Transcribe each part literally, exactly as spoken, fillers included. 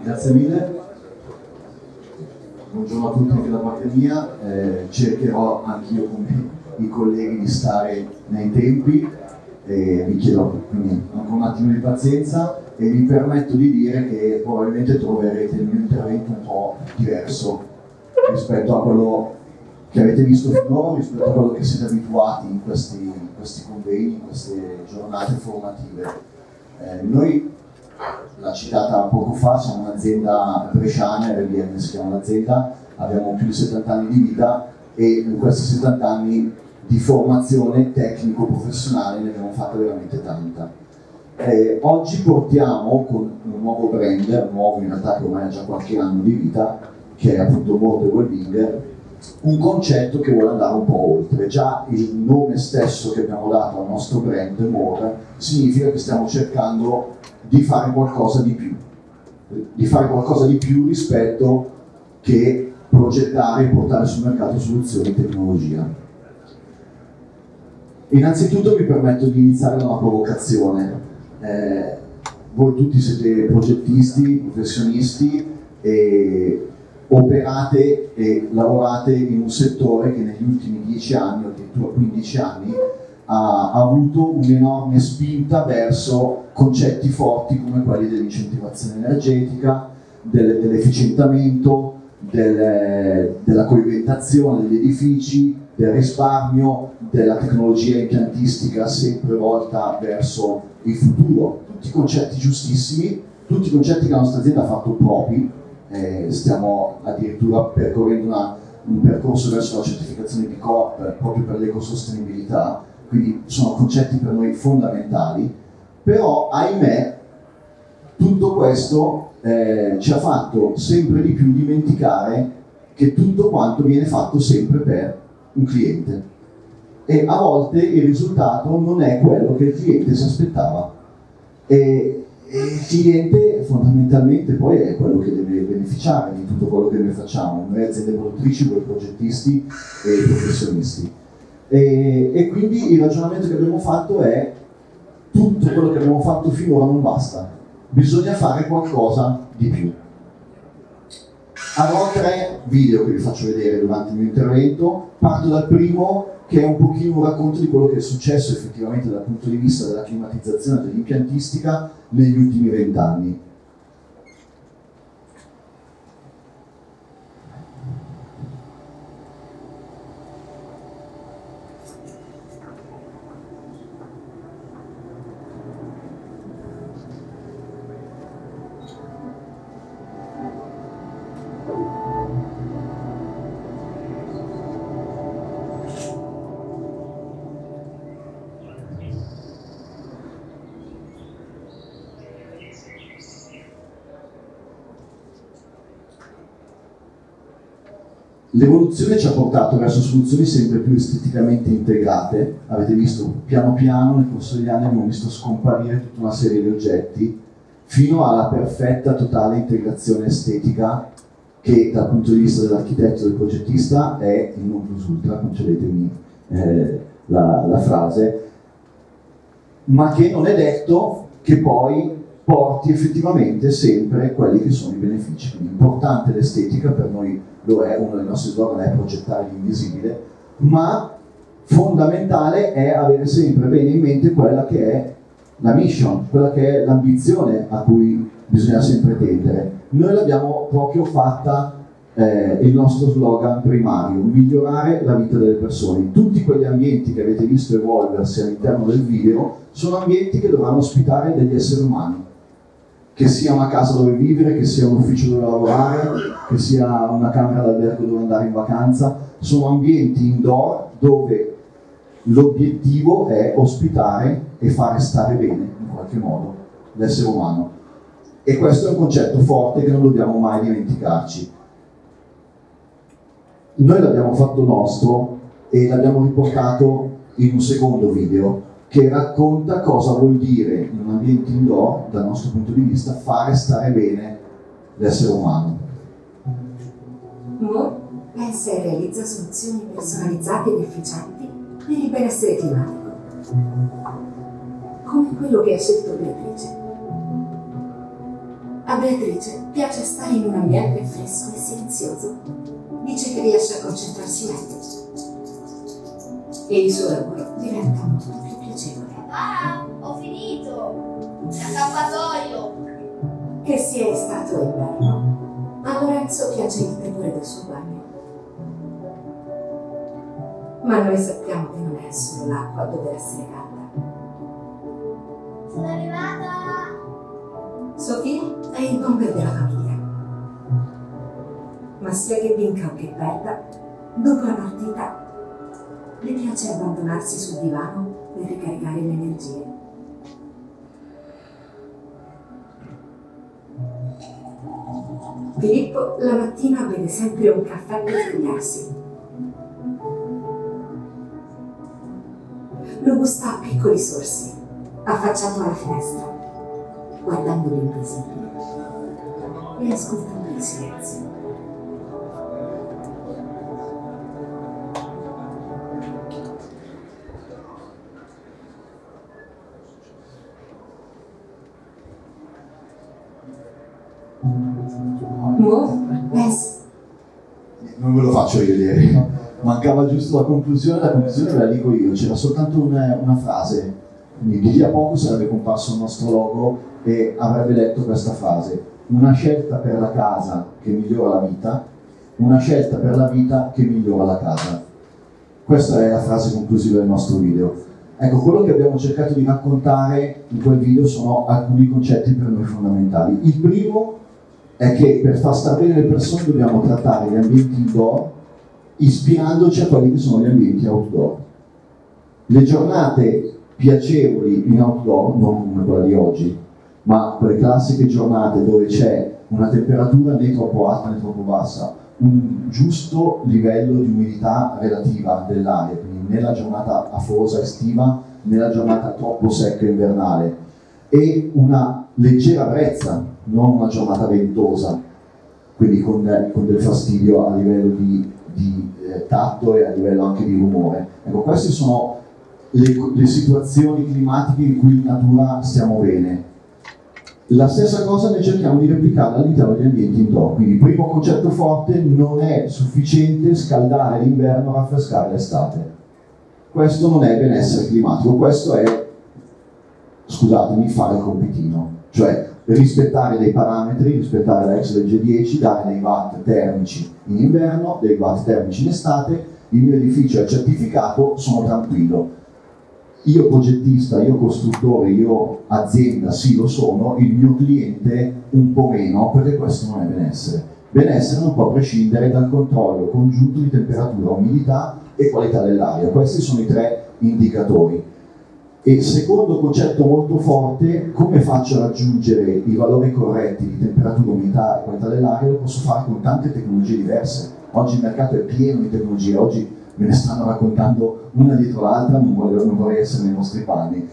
Grazie mille. Buongiorno a tutti anche da parte mia. Eh, cercherò anch'io come i colleghi di stare nei tempi e vi chiedo quindi ancora un attimo di pazienza e mi permetto di dire che probabilmente troverete il mio intervento un po' diverso rispetto a quello che avete visto finora, rispetto a quello che siete abituati in questi, in questi convegni, in queste giornate formative. Eh, noi, l'ha citata poco fa, siamo un'azienda bresciana, R B M si chiama l'azienda, abbiamo più di settanta anni di vita e in questi settanta anni di formazione tecnico-professionale ne abbiamo fatta veramente tanta. Eh, oggi portiamo con un nuovo brand, nuovo in realtà che ormai ha già qualche anno di vita, che è appunto More the Wellbeing, un concetto che vuole andare un po' oltre. Già il nome stesso che abbiamo dato al nostro brand, More, significa che stiamo cercando di fare qualcosa di più, di fare qualcosa di più rispetto che progettare e portare sul mercato soluzioni e tecnologia. Innanzitutto mi permetto di iniziare da una provocazione. Eh, voi tutti siete progettisti, professionisti e operate e lavorate in un settore che negli ultimi dieci anni o addirittura quindici anni ha, ha avuto un'enorme spinta verso concetti forti come quelli dell'incentivazione energetica, del, dell'efficientamento, del, della coibentazione degli edifici, del risparmio, della tecnologia impiantistica sempre volta verso il futuro. Tutti concetti giustissimi, tutti concetti che la nostra azienda ha fatto propri. Eh, stiamo addirittura percorrendo una, un percorso verso la certificazione B Corp proprio per l'ecosostenibilità, quindi sono concetti per noi fondamentali, però ahimè tutto questo eh, ci ha fatto sempre di più dimenticare che tutto quanto viene fatto sempre per un cliente e a volte il risultato non è quello che il cliente si aspettava e, e il cliente fondamentalmente poi è quello che deve beneficiare di tutto quello che noi facciamo, noi aziende produttrici, voi progettisti e professionisti. E, e quindi il ragionamento che abbiamo fatto è: tutto quello che abbiamo fatto finora non basta, bisogna fare qualcosa di più. Avrò tre video che vi faccio vedere durante il mio intervento. Parto dal primo, che è un pochino un racconto di quello che è successo effettivamente dal punto di vista della climatizzazione e dell'impiantistica negli ultimi vent'anni. L'evoluzione ci ha portato verso soluzioni sempre più esteticamente integrate. Avete visto, piano piano nel corso degli anni abbiamo visto scomparire tutta una serie di oggetti fino alla perfetta totale integrazione estetica che dal punto di vista dell'architetto e del progettista è il non plus ultra, concedetemi eh, la, la frase, ma che non è detto che poi porti effettivamente sempre quelli che sono i benefici. Quindi importante l'estetica, per noi lo è, uno dei nostri slogan è progettare l'invisibile, ma fondamentale è avere sempre bene in mente quella che è la mission, quella che è l'ambizione a cui bisogna sempre tendere. Noi l'abbiamo proprio fatta eh, il nostro slogan primario: migliorare la vita delle persone. Tutti quegli ambienti che avete visto evolversi all'interno del video sono ambienti che dovranno ospitare degli esseri umani, che sia una casa dove vivere, che sia un ufficio dove lavorare, che sia una camera d'albergo dove andare in vacanza. Sono ambienti indoor dove l'obiettivo è ospitare e fare stare bene in qualche modo l'essere umano, e questo è un concetto forte che non dobbiamo mai dimenticarci. Noi l'abbiamo fatto nostro e l'abbiamo riportato in un secondo video che racconta cosa vuol dire in un ambiente indoor, dal nostro punto di vista, fare stare bene l'essere umano. More pensa e realizza soluzioni personalizzate ed efficienti per il benessere climatico, come quello che ha scelto Beatrice. A Beatrice piace stare in un ambiente fresco e silenzioso. Dice che riesce a concentrarsi meglio. E il suo lavoro diventa molto più piacevole. Ah, ho finito! L'accappatoio! Che sia estate o inverno, a Lorenzo piace il tepore del suo bagno. Ma noi sappiamo che non è solo l'acqua a dover essere calda. Sono arrivata! Sofia è il bomber della famiglia. Ma sia che vinca o che perda, dopo la partita le piace abbandonarsi sul divano per ricaricare le energie. Filippo la mattina beve sempre un caffè per svegliarsi. Lo gusta a piccoli sorsi, affacciato alla finestra, guardando l'invisibile e ascoltando il silenzio. Non ve lo faccio rivedere, mancava giusto la conclusione, la conclusione ve la dico io, c'era soltanto una, una frase, quindi di lì a poco sarebbe comparso il nostro logo e avrebbe letto questa frase: una scelta per la casa che migliora la vita, una scelta per la vita che migliora la casa. Questa è la frase conclusiva del nostro video. Ecco, quello che abbiamo cercato di raccontare in quel video sono alcuni concetti per noi fondamentali. Il primo è che per far star bene le persone dobbiamo trattare gli ambienti indoor ispirandoci a quelli che sono gli ambienti outdoor. Le giornate piacevoli in outdoor, non come quella di oggi, ma quelle classiche giornate dove c'è una temperatura né troppo alta né troppo bassa, un giusto livello di umidità relativa dell'aria, quindi nella giornata afosa estiva, nella giornata troppo secca invernale, e una leggera brezza, non una giornata ventosa, quindi con, con del fastidio a livello di, di eh, tatto e a livello anche di rumore. Ecco, queste sono le, le situazioni climatiche in cui in natura stiamo bene. La stessa cosa noi cerchiamo di replicarla all'interno degli ambienti indoor. Quindi, primo concetto forte: non è sufficiente scaldare l'inverno e raffrescare l'estate. Questo non è benessere climatico, questo è, scusatemi, fare il compitino, cioè rispettare dei parametri, rispettare la ex legge dieci, dare dei watt termici in inverno, dei watt termici in estate. Il mio edificio è certificato, sono tranquillo. Io progettista, io costruttore, io azienda, sì lo sono, il mio cliente un po' meno, perché questo non è benessere. Benessere non può prescindere dal controllo congiunto di temperatura, umidità e qualità dell'aria. Questi sono i tre indicatori. E secondo concetto molto forte: come faccio a raggiungere i valori corretti di temperatura, umidità e qualità dell'aria? Lo posso fare con tante tecnologie diverse. Oggi il mercato è pieno di tecnologie, oggi me ne stanno raccontando una dietro l'altra, non, non vorrei essere nei vostri panni.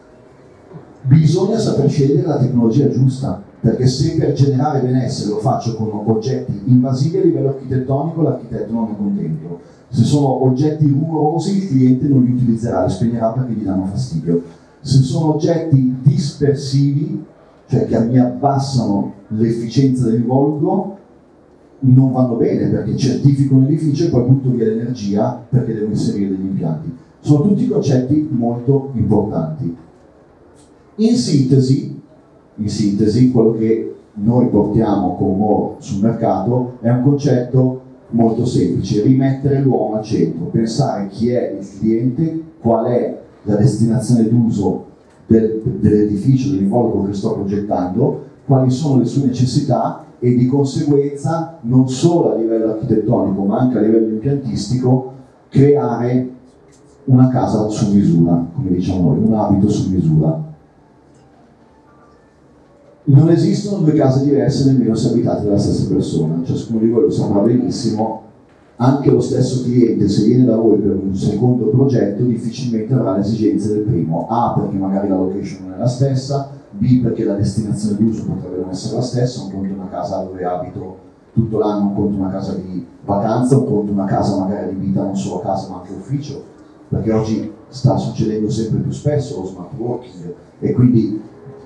Bisogna saper scegliere la tecnologia giusta, perché se per generare benessere lo faccio con oggetti invasivi a livello architettonico, l'architetto non è contento. Se sono oggetti rumorosi, il cliente non li utilizzerà, li spegnerà perché gli danno fastidio. Se sono oggetti dispersivi, cioè che mi abbassano l'efficienza dell'involucro, non vanno bene, perché certifico un edificio e poi butto via l'energia perché devo inserire degli impianti. Sono tutti concetti molto importanti. In sintesi, in sintesi, quello che noi portiamo con More sul mercato è un concetto molto semplice: rimettere l'uomo al centro, pensare chi è il cliente, qual è la destinazione d'uso del, dell'edificio, dell'involucro che sto progettando, quali sono le sue necessità, e di conseguenza, non solo a livello architettonico ma anche a livello impiantistico, creare una casa su misura, come diciamo noi, un abito su misura. Non esistono due case diverse nemmeno se abitate dalla stessa persona, ciascuno di voi lo saprà benissimo. Anche lo stesso cliente, se viene da voi per un secondo progetto, difficilmente avrà le esigenze del primo. A, perché magari la location non è la stessa; B, perché la destinazione d'uso potrebbe non essere la stessa. Un conto una casa dove abito tutto l'anno, un conto una casa di vacanza, un conto una casa magari di vita, non solo casa ma anche ufficio, perché oggi sta succedendo sempre più spesso lo smart working, e quindi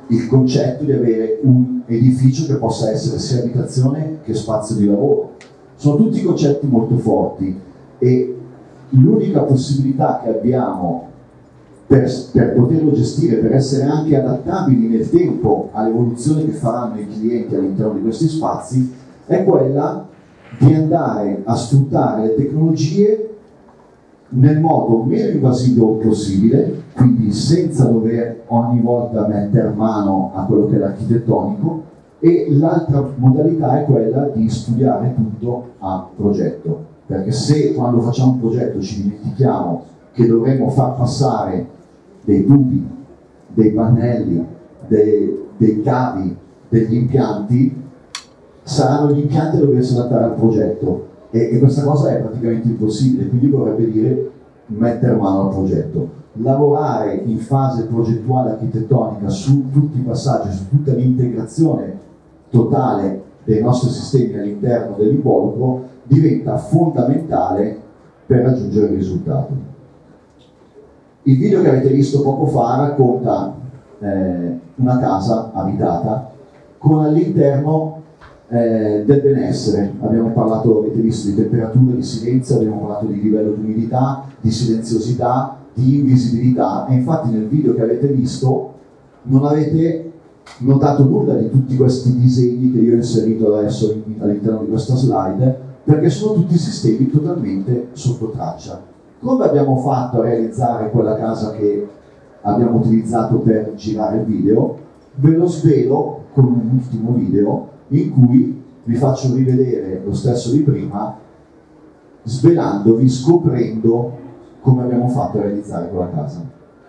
il concetto di avere un edificio che possa essere sia abitazione che spazio di lavoro. Sono tutti concetti molto forti e l'unica possibilità che abbiamo per, per poterlo gestire, per essere anche adattabili nel tempo all'evoluzione che faranno i clienti all'interno di questi spazi, è quella di andare a sfruttare le tecnologie nel modo meno invasivo possibile, quindi senza dover ogni volta mettere mano a quello che è l'architettonico, e l'altra modalità è quella di studiare tutto a progetto, perché se quando facciamo un progetto ci dimentichiamo che dovremmo far passare dei tubi, dei pannelli, dei, dei cavi, degli impianti, saranno gli impianti a doversi adattare al progetto. E, e questa cosa è praticamente impossibile, quindi vorrebbe dire mettere mano al progetto. Lavorare in fase progettuale architettonica su tutti i passaggi, su tutta l'integrazione totale dei nostri sistemi all'interno dell'involucro diventa fondamentale per raggiungere il risultato. Il video che avete visto poco fa racconta eh, una casa abitata con all'interno Eh, del benessere. Abbiamo parlato, avete visto, di temperatura, di silenzio, abbiamo parlato di livello di umidità, di silenziosità, di invisibilità, e infatti nel video che avete visto non avete notato nulla di tutti questi disegni che io ho inserito adesso all'interno di questa slide, perché sono tutti sistemi totalmente sotto traccia. Come abbiamo fatto a realizzare quella casa che abbiamo utilizzato per girare il video? Ve lo svelo con un ultimo video in cui vi faccio rivedere lo stesso di prima, svelandovi, scoprendo come abbiamo fatto a realizzare quella casa.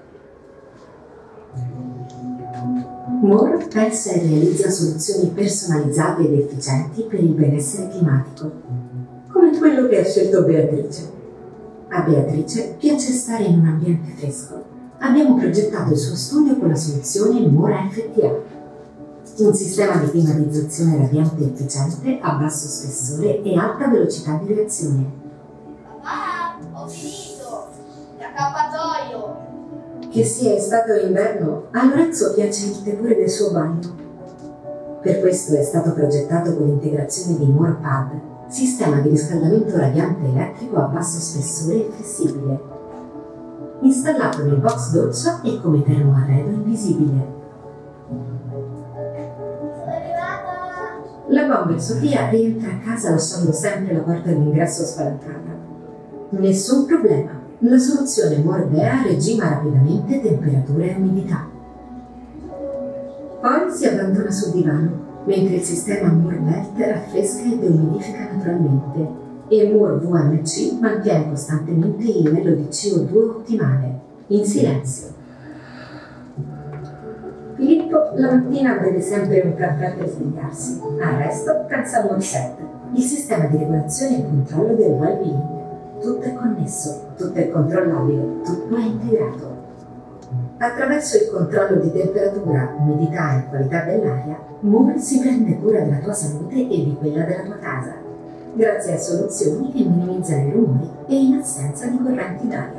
Moore pensa e realizza soluzioni personalizzate ed efficienti per il benessere climatico, come quello che ha scelto Beatrice. A Beatrice piace stare in un ambiente fresco. Abbiamo progettato il suo studio con la soluzione Moore F T A. Un sistema di climatizzazione radiante efficiente a basso spessore e alta velocità di reazione. Papà, ho finito! L'accappatoio! Che sia estate o inverno, a Lorenzo piace il tepore del suo bagno. Per questo è stato progettato con l'integrazione di Moore Pad, sistema di riscaldamento radiante elettrico a basso spessore e flessibile. Installato nel box doccia e come termoarredo invisibile. La bomber Sofia rientra a casa lasciando sempre la porta d'ingresso spalancata. Nessun problema, la soluzione Moore Bea regima rapidamente temperatura e umidità. Poi si abbandona sul divano, mentre il sistema Moore Belt raffresca e deumidifica naturalmente e Moore V M C mantiene costantemente il livello di C O due ottimale, in silenzio. Filippo la mattina beve sempre un caffè per svegliarsi, al resto pensa a Moore Set, il sistema di regolazione e controllo del well-being. Tutto è connesso, tutto è controllabile, tutto è integrato. Attraverso il controllo di temperatura, umidità e qualità dell'aria, Moore si prende cura della tua salute e di quella della tua casa, grazie a soluzioni che minimizzano i rumori e in assenza di correnti d'aria.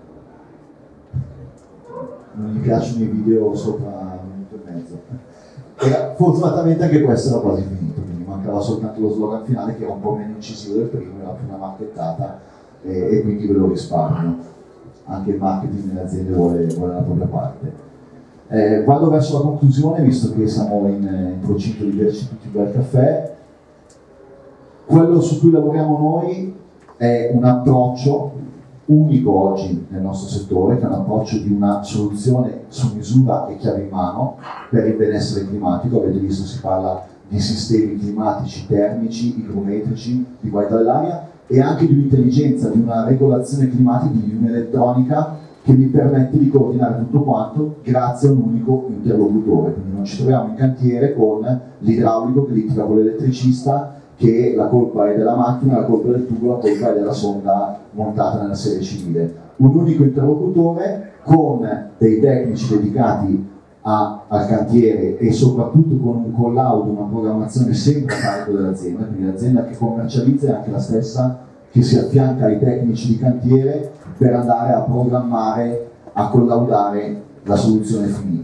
Non gli piacciono i video sopra un minuto e mezzo. E fortunatamente anche questo era quasi finito, quindi mancava soltanto lo slogan finale che era un po' meno incisivo del primo, era più una marchettata e, e quindi ve lo risparmio. Anche il marketing nelle aziende vuole, vuole la propria parte. Eh, vado verso la conclusione, visto che siamo in, in procinto di berci tutti un bel caffè. Quello su cui lavoriamo noi è un approccio unico oggi nel nostro settore, che è un approccio di una soluzione su misura e chiave in mano per il benessere climatico. Avete visto, si parla di sistemi climatici, termici, idrometrici, di qualità dell'aria e anche di un'intelligenza, di una regolazione climatica, di un'elettronica che mi permette di coordinare tutto quanto grazie a un unico interlocutore. Quindi non ci troviamo in cantiere con l'idraulico che litiga con l'elettricista, che la colpa è della macchina, la colpa è del tubo, la colpa è della sonda montata nella sede civile. Un unico interlocutore con dei tecnici dedicati a, al cantiere e soprattutto con un collaudo, una programmazione sempre a carico dell'azienda, quindi l'azienda che commercializza è anche la stessa che si affianca ai tecnici di cantiere per andare a programmare, a collaudare la soluzione finita.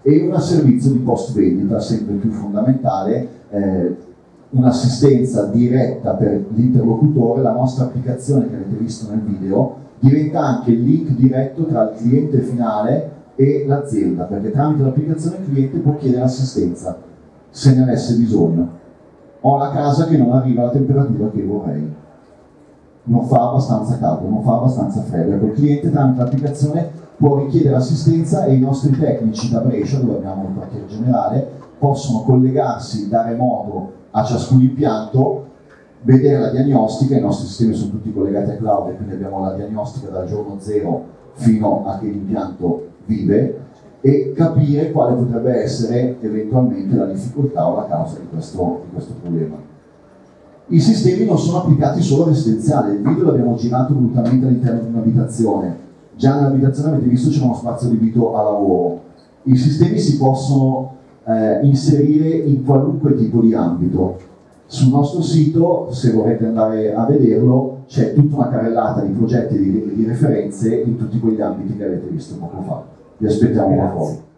e un servizio di post vendita sempre più fondamentale, eh, un'assistenza diretta per l'interlocutore. La nostra applicazione che avete visto nel video diventa anche il link diretto tra il cliente finale e l'azienda, perché tramite l'applicazione il cliente può chiedere assistenza se ne avesse bisogno. Ho la casa che non arriva alla temperatura che vorrei, non fa abbastanza caldo, non fa abbastanza freddo. Ecco, il cliente tramite l'applicazione può richiedere assistenza e i nostri tecnici da Brescia, dove abbiamo il quartiere generale, possono collegarsi da remoto a ciascun impianto, vedere la diagnostica. I nostri sistemi sono tutti collegati a cloud e quindi abbiamo la diagnostica dal giorno zero fino a che l'impianto vive, e capire quale potrebbe essere eventualmente la difficoltà o la causa di questo, di questo problema. I sistemi non sono applicati solo residenziale, il video l'abbiamo girato volutamente all'interno di un'abitazione. Già nell'abitazione avete visto c'è uno spazio adibito a lavoro. I sistemi si possono eh, inserire in qualunque tipo di ambito. Sul nostro sito, se volete andare a vederlo, c'è tutta una carrellata di progetti e di, di referenze in tutti quegli ambiti che avete visto poco fa. Vi aspettiamo qua fuori.